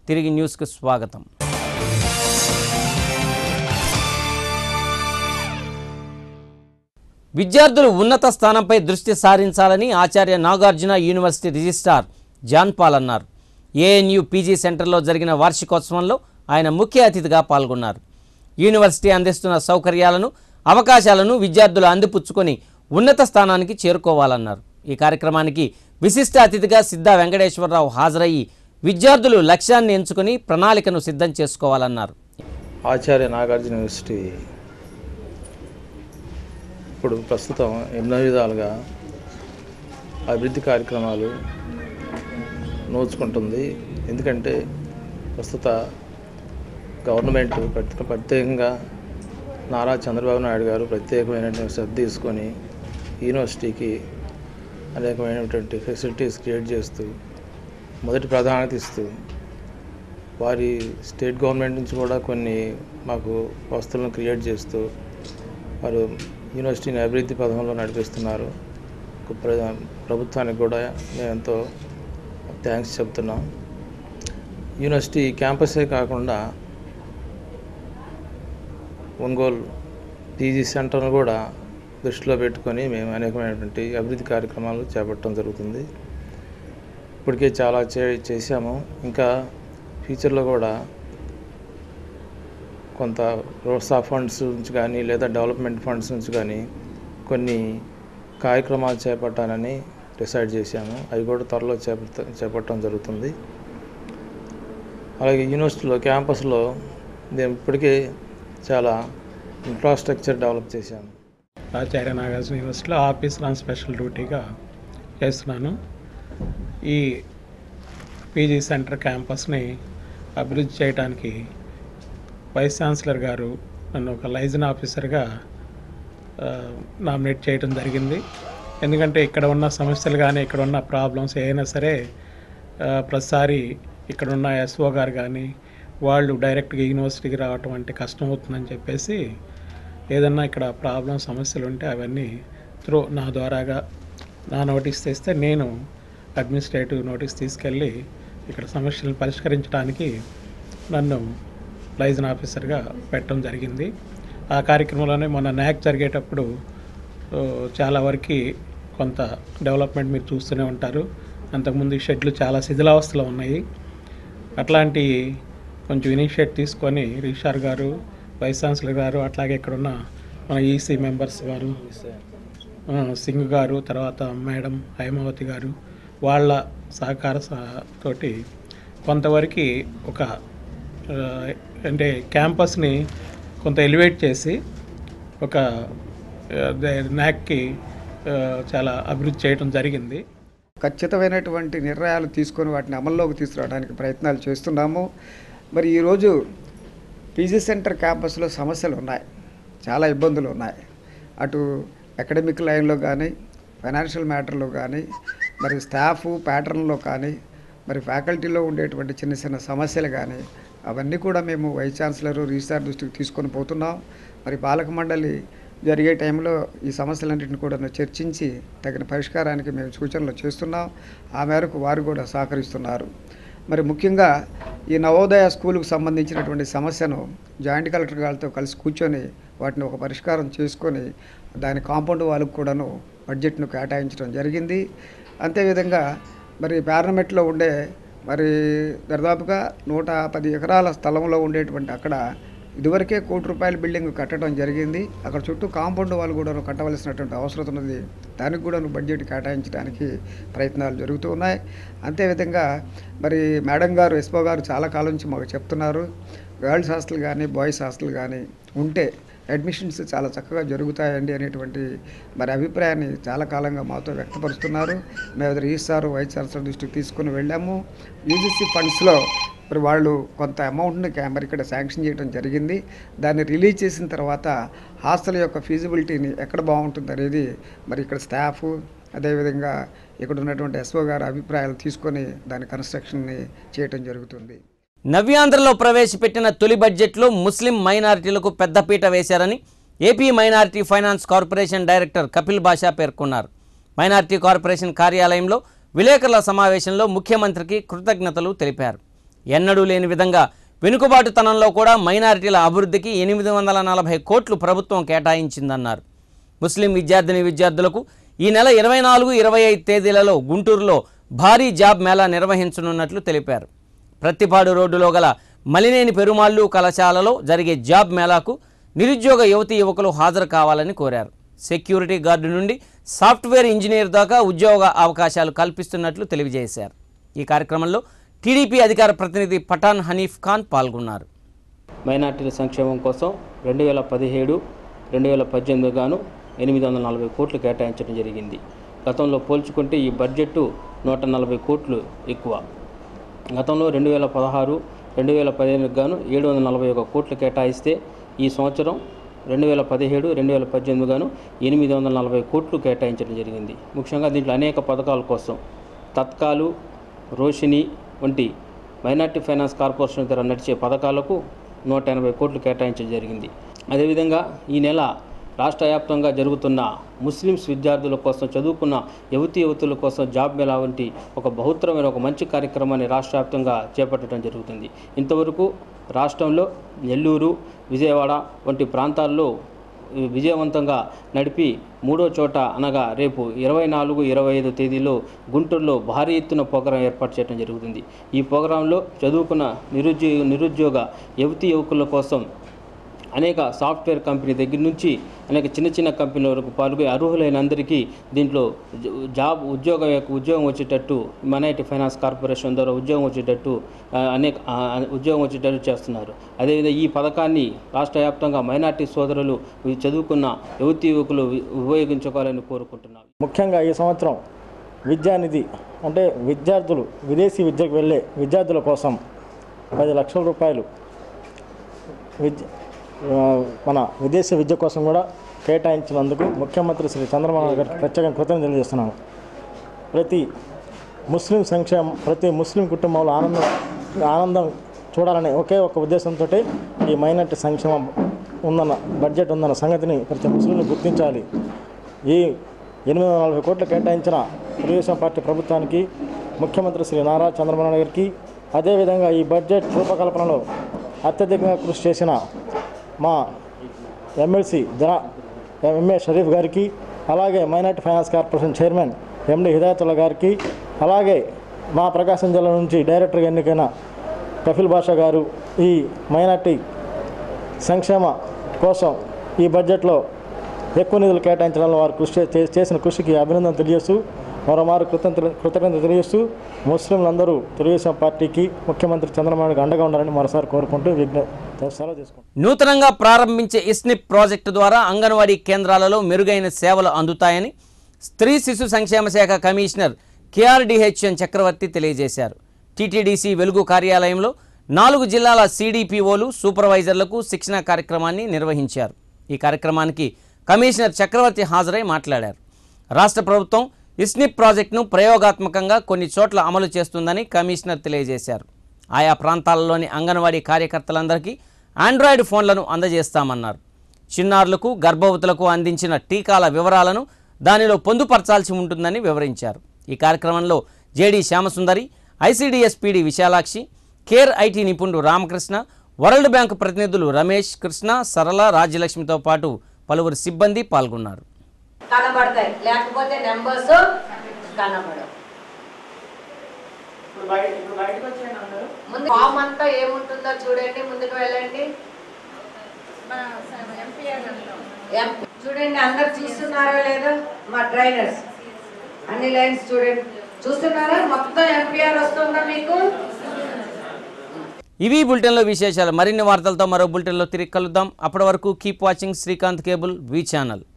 తిరిగి న్యూస్కు స్వాగతం. విద్యార్థులు ఉన్నత స్థానంపై దృష్టి సారించాలని Acharya Nagarjuna university registrar John Paul అన్నారు. ఏఎన్యు పీజీ సెంటర్లో జరిగిన వార్షికోత్సవంలో ఆయన ముఖ్య అతిథిగా పాల్గొన్నారు. యూనివర్సిటీ అందిస్తున్న సౌకర్యాలను, అవకాశాలను విద్యార్థులు అందిపుచ్చుకొని ఉన్నత స్థానానికి చేరుకోవాలన్నారు. ఈ కార్యక్రమానికి విశిష్ట అతిథిగా సిద్ధా వెంకటేశ్వరరావు హాజరయ్యి విద్యార్థులు లక్ష్యాన్ని ఎంచుకొని ప్రణాళికను సిద్ధం చేసుకోవాలన్నారు. ఆచార్య నాగార్జున యూనివర్సిటీ ఇప్పుడు ప్రస్తుతం ఎన్నో విధాలుగా అభివృద్ధి కార్యక్రమాలు నోచుకుంటుంది. ఎందుకంటే ప్రస్తుత గవర్నమెంట్ ప్రత్యేకంగా నారా చంద్రబాబు నాయుడు గారు ప్రత్యేకమైనటువంటి శ్రద్ధ తీసుకొని యూనివర్సిటీకి అనేకమైనటువంటి ఫెసిలిటీస్ క్రియేట్ చేస్తూ మొదటి ప్రాధాన్యత ఇస్తూ వారి స్టేట్ గవర్నమెంట్ నుంచి కూడా కొన్ని మాకు వస్తువులను క్రియేట్ చేస్తూ వారు యూనివర్సిటీని అభివృద్ధి పథంలో నడిపిస్తున్నారు. ప్రభుత్వానికి కూడా మేము ఎంతో థ్యాంక్స్ చెప్తున్నాం. యూనివర్సిటీ క్యాంపసే కాకుండా ఒంగోలు పీజీ సెంటర్ను కూడా దృష్టిలో పెట్టుకొని మేము అనేకమైనటువంటి అభివృద్ధి కార్యక్రమాలు చేపట్టడం జరుగుతుంది. ఇప్పటికే చాలా చేశాము. ఇంకా ఫ్యూచర్లో కూడా కొంత ప్రోత్సాహ ఫండ్స్ నుంచి కానీ లేదా డెవలప్మెంట్ ఫండ్స్ నుంచి కానీ కొన్ని కార్యక్రమాలు చేపట్టాలని డిసైడ్ చేశాము. అవి కూడా త్వరలో చేపట్టడం జరుగుతుంది. అలాగే యూనివర్సిటీలో క్యాంపస్లో మేము ఇప్పటికే చాలా ఇన్ఫ్రాస్ట్రక్చర్ డెవలప్ చేశాము. ఆచార్య నాగార్జున యూనివర్సిటీలో ఆఫీసర్ ఆన్ స్పెషల్ డ్యూటీగా చేస్తున్నాను. ఈ పీజీ సెంటర్ క్యాంపస్ని అభివృద్ధి చేయడానికి వైస్ ఛాన్సలర్ గారు నన్ను ఒక లైజన్ ఆఫీసర్గా నామినేట్ చేయడం జరిగింది. ఎందుకంటే ఇక్కడ ఉన్న సమస్యలు కానీ ఇక్కడ ఉన్న ప్రాబ్లమ్స్ ఏమైనా సరే ప్రతిసారి ఇక్కడ ఉన్న ఎస్ఓ గారు కానీ వాళ్ళు డైరెక్ట్గా యూనివర్సిటీకి రావటం అంటే కష్టం అవుతుందని చెప్పేసి ఏదన్నా ఇక్కడ ప్రాబ్లం సమస్యలు ఉంటే అవన్నీ నా ద్వారాగా నా నోటీస్ తెస్తే నేను అడ్మినిస్ట్రేటివ్ నోటీస్ తీసుకెళ్ళి ఇక్కడ సమస్యలను పరిష్కరించడానికి నన్ను లైజన్ ఆఫీసర్గా పెట్టడం జరిగింది. ఆ కార్యక్రమంలోనే మొన్న న్యాక్ జరిగేటప్పుడు చాలా వరకు కొంత డెవలప్మెంట్ మీరు చూస్తూనే ఉంటారు. అంతకుముందు ఈ షెడ్లు చాలా శిథిలావస్థలో ఉన్నాయి. అట్లాంటి కొంచెం ఇనిషియేట్ తీసుకొని రిషార్ గారు, వైస్ ఛాన్సలర్ గారు, అట్లాగే ఇక్కడున్న మన ఈసీ మెంబర్స్ గారు, సింగ్ గారు, తర్వాత మేడం హైమావతి గారు, వాళ్ళ సహకార తోటి కొంతవరకు ఒక అంటే క్యాంపస్ని కొంత ఎలివేట్ చేసి ఒక న్యాక్కి చాలా అభివృద్ధి చేయడం జరిగింది. ఖచ్చితమైనటువంటి నిర్ణయాలు తీసుకొని వాటిని అమల్లోకి తీసుకురావడానికి ప్రయత్నాలు చేస్తున్నాము. మరి ఈరోజు పీజీ సెంటర్ క్యాంపస్లో సమస్యలు ఉన్నాయి, చాలా ఇబ్బందులు ఉన్నాయి. అటు అకాడమిక్ లైన్లో కానీ, ఫైనాన్షియల్ మ్యాటర్లో కానీ, మరి స్టాఫ్ ప్యాటర్న్లో కానీ, మరి ఫ్యాకల్టీలో ఉండేటువంటి చిన్న చిన్న సమస్యలు కానీ అవన్నీ కూడా మేము వైస్ ఛాన్సలర్ రిజిస్ట్రార్ దృష్టికి తీసుకొని పోతున్నాం. మరి పాలక మండలి జరిగే టైంలో ఈ సమస్యలన్నింటిని కూడా చర్చించి తగిన పరిష్కారానికి మేము సూచనలు చేస్తున్నాం. ఆ మేరకు వారు కూడా సహకరిస్తున్నారు. మరి ముఖ్యంగా ఈ నవోదయ స్కూలుకు సంబంధించినటువంటి సమస్యను జాయింట్ కలెక్టర్ గారితో కలిసి కూర్చొని వాటిని ఒక పరిష్కారం చేసుకొని దాని కాంపౌండ్ వాళ్ళకు కూడాను బడ్జెట్ను కేటాయించడం జరిగింది. అంతేవిధంగా మరి పార్లమెంట్లో ఉండే మరి దాదాపుగా 110 ఎకరాల స్థలంలో ఉండేటువంటి అక్కడ ఇదివరకే ₹1 కోటి బిల్డింగ్ కట్టడం జరిగింది. అక్కడ చుట్టూ కాంపౌండ్ వాళ్ళు కూడా కట్టవలసినటువంటి అవసరం ఉన్నది. దానికి కూడా బడ్జెట్ కేటాయించడానికి ప్రయత్నాలు జరుగుతూ ఉన్నాయి. అంతేవిధంగా మరి మేడం గారు, ఎస్పో గారు చాలా కాలం నుంచి మాకు చెప్తున్నారు, గర్ల్స్ హాస్టల్ కానీ బాయ్స్ హాస్టల్ కానీ ఉంటే అడ్మిషన్స్ చాలా చక్కగా జరుగుతాయండి అనేటువంటి మరి అభిప్రాయాన్ని చాలా కాలంగా మాతో వ్యక్తపరుస్తున్నారు. మేము రిజిస్ట్రార్ వైస్ ఛాన్సలర్ దృష్టికి తీసుకుని వెళ్ళాము. యూజీసీ ఫండ్స్లో మరి వాళ్ళు కొంత అమౌంట్ని మరి ఇక్కడ శాంక్షన్ చేయడం జరిగింది. దాన్ని రిలీజ్ చేసిన తర్వాత హాస్టల్ యొక్క ఫీజిబిలిటీని ఎక్కడ బాగుంటుంది అనేది మరి ఇక్కడ స్టాఫ్, అదేవిధంగా ఇక్కడ ఉన్నటువంటి ఎస్ఓ గారి అభిప్రాయాలు తీసుకొని దాని కన్స్ట్రక్షన్ని చేయటం జరుగుతుంది. నవ్యాంధ్రలో ప్రవేశపెట్టిన తొలి బడ్జెట్లో ముస్లిం మైనారిటీలకు పెద్దపీట వేశారని AP minority finance corporation director Kapil Basha పేర్కొన్నారు. మైనారిటీ కార్పొరేషన్ కార్యాలయంలో విలేకరుల సమావేశంలో ముఖ్యమంత్రికి కృతజ్ఞతలు తెలిపారు. ఎన్నడూ లేని విధంగా వెనుకబాటుతనంలో కూడా మైనారిటీల అభివృద్ధికి 840 కోట్లు ప్రభుత్వం కేటాయించిందన్నారు. ముస్లిం విద్యార్థులకు ఈ నెల 24-25 తేదీలలో గుంటూరులో భారీ జాబ్ మేళా నిర్వహించనున్నట్లు తెలిపారు. ప్రత్తిపాడు రోడ్డులో గల మలినేని పెరుమాళ్ళు కళాశాలలో జరిగే జాబ్ మేళాకు నిరుద్యోగ యువకులు హాజరు కావాలని కోరారు. సెక్యూరిటీ గార్డు నుండి సాఫ్ట్వేర్ ఇంజనీర్ దాకా ఉద్యోగ అవకాశాలు కల్పిస్తున్నట్లు తెలియజేశారు. ఈ కార్యక్రమంలో టీడీపీ అధికార ప్రతినిధి పఠాన్ హనీఫ్ ఖాన్ పాల్గొన్నారు. మైనార్టీల సంక్షేమం కోసం 2017-2018 గాను 840 కోట్లు కేటాయించడం జరిగింది. గతంలో పోల్చుకుంటే ఈ బడ్జెట్ 140 కోట్లు ఎక్కువ. గతంలో 2016-2015 గాను 741 కోట్లు కేటాయిస్తే ఈ సంవత్సరం 2017-2018 గాను 840 కోట్లు కేటాయించడం జరిగింది. ముఖ్యంగా దీంట్లో అనేక పథకాల కోసం తత్కాలు, రోషిని వంటి మైనార్టీ ఫైనాన్స్ కార్పొరేషన్ ద్వారా నడిచే పథకాలకు 180 కోట్లు కేటాయించడం జరిగింది. అదేవిధంగా ఈ నెల రాష్ట్ర వ్యాప్తంగా జరుగుతున్న ముస్లిమ్స్ విద్యార్థుల కోసం, చదువుకున్న యువతుల కోసం జాబ్ మేళా వంటి ఒక బహుత్తరమైన ఒక మంచి కార్యక్రమాన్ని రాష్ట్ర వ్యాప్తంగా చేపట్టడం జరుగుతుంది. ఇంతవరకు రాష్ట్రంలో నెల్లూరు, విజయవాడ వంటి ప్రాంతాల్లో విజయవంతంగా నడిపి మూడో చోట అనగా రేపు 24-25 తేదీలో గుంటూరులో భారీ ఎత్తున ప్రోగ్రాం ఏర్పాటు చేయడం జరుగుతుంది. ఈ ప్రోగ్రాంలో చదువుకున్న నిరుద్యోగ యువకుల కోసం అనేక సాఫ్ట్వేర్ కంపెనీ దగ్గర నుంచి అనేక చిన్న కంపెనీల వరకు పాల్గొని అర్హులైన అందరికీ దీంట్లో ఉద్యోగం వచ్చేటట్టు మైనారిటీ ఫైనాన్స్ కార్పొరేషన్ ద్వారా ఉద్యోగం వచ్చేటట్టు చేస్తున్నారు. అదేవిధంగా ఈ పథకాన్ని రాష్ట్ర వ్యాప్తంగా మైనారిటీ సోదరులు చదువుకున్న యువకులు ఉపయోగించుకోవాలని కోరుకుంటున్నారు. ముఖ్యంగా ఈ సంవత్సరం విద్యానిధి అంటే విదేశీ విద్యకు వెళ్ళే విద్యార్థుల కోసం 10 లక్షల రూపాయలు మన విదేశీ విద్య కోసం కూడా కేటాయించినందుకు ముఖ్యమంత్రి శ్రీ చంద్రబాబు నాయుడు గారికి ప్రత్యేకంగా కృతజ్ఞతలు తెలియజేస్తున్నాను. ప్రతి ముస్లిం కుటుంబంలో ఆనందం చూడాలనే ఒకే ఒక ఉద్దేశంతో ఈ మైనార్టీ సంక్షేమం బడ్జెట్ ఉందన్న సంగతిని ప్రతి ముస్లింలు గుర్తించాలి. ఈ 840 కోట్లు కేటాయించిన తెలుగుదేశం పార్టీ ప్రభుత్వానికి, ముఖ్యమంత్రి శ్రీ నారా చంద్రబాబు నాయుడు గారికి, అదేవిధంగా ఈ బడ్జెట్ రూపకల్పనలో అత్యధికంగా కృషి చేసిన మా ఎమ్మెల్సీ ఎంఏ షరీఫ్ గారికి, అలాగే minority finance corporation chairman MD Hidayatullah గారికి, అలాగే మా ప్రకాశం జిల్లా నుంచి డైరెక్టర్గా ఎన్నికైన కఫిల్ బాషా గారు ఈ మైనార్టీ సంక్షేమ కోసం ఈ బడ్జెట్లో ఎక్కువ నిధులు కేటాయించడంలో వారు చేసిన కృషికి అభినందన తెలియజేస్తూ మరోమారు కృతజ్ఞత తెలియజేస్తూ ముస్లింలందరూ తెలుగుదేశం పార్టీకి, ముఖ్యమంత్రి చంద్రబాబు అండగా ఉండాలని మరోసారి కోరుకుంటూ సెలవు తీసుకుంటాం. నూతనంగా ప్రారంభించే ఇస్నిప్ ప్రాజెక్టు ద్వారా అంగన్వాడీ కేంద్రాలలో మెరుగైన సేవలు అందుతాయని స్త్రీ శిశు సంక్షేమ శాఖ కమిషనర్ KRDHN చక్రవర్తి తెలియజేశారు. టీటీడీసీ వెలుగు కార్యాలయంలో 4 జిల్లాల CDPOలు, సూపర్వైజర్లకు శిక్షణ కార్యక్రమాన్ని నిర్వహించారు. ఈ కార్యక్రమానికి కమిషనర్ చక్రవర్తి హాజరై మాట్లాడారు. రాష్ట్ర ప్రభుత్వం ఇస్నిప్ ప్రాజెక్టును ప్రయోగాత్మకంగా కొన్ని చోట్ల అమలు చేస్తుందని కమిషనర్ తెలియజేశారు. ఆయా ప్రాంతాలలోని అంగన్వాడీ కార్యకర్తలందరికీ ఆండ్రాయిడ్ ఫోన్లను అందజేస్తామన్నారు. చిన్నారులకు, గర్భవతులకు అందించిన టీకాల వివరాలను దానిలో పొందుపరచాల్సి ఉంటుందని వివరించారు. ఈ కార్యక్రమంలో JD Shyamasundari, ICDS PD Vishalakshi, care IT నిపుణుడు రామకృష్ణ, వరల్డ్ బ్యాంకు ప్రతినిధులు రమేష్, కృష్ణ, సరళ, రాజ్యలక్ష్మితో పాటు పలువురు సిబ్బంది పాల్గొన్నారు. కనబడతాయి, లేకపోతే నెంబర్స్ కనబడవు. ముందు ఫామ్ అంతా ఏముంటుందో చూడండి, ముందుకు వెళ్ళండి. చూడండి, అందరు చూస్తున్నారో లేదో మా ట్రైనర్స్ అన్ని లైన్స్ చూడండి, చూస్తున్నారా? మొత్తం MPR వస్తుందా మీకు? ఇవి బులెటిన్లో విశేషాలు. మరిన్ని వార్తలతో మరో బులెటిన్లో తిరిగి కలుద్దాం. అప్పటి వరకు keep watching Srikanth cable, V channel.